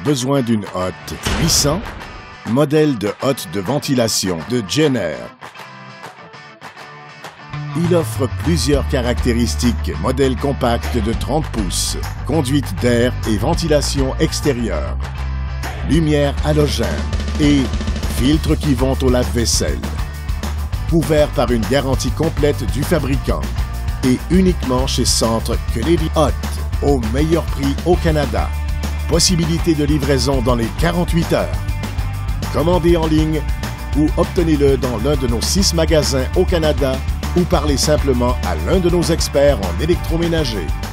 besoin d'une hotte puissante? Modèle de hotte de ventilation de Jenner. Il offre plusieurs caractéristiques. Modèle compact de 30 pouces, conduite d'air et ventilation extérieure, lumière halogène et filtres qui vont au lave-vaisselle. Couvert par une garantie complète du fabricant et uniquement chez Centre Kelly Hot, au meilleur prix au Canada. Possibilité de livraison dans les 48 heures. Commandez en ligne ou obtenez-le dans l'un de nos 6 magasins au Canada ou parlez simplement à l'un de nos experts en électroménager.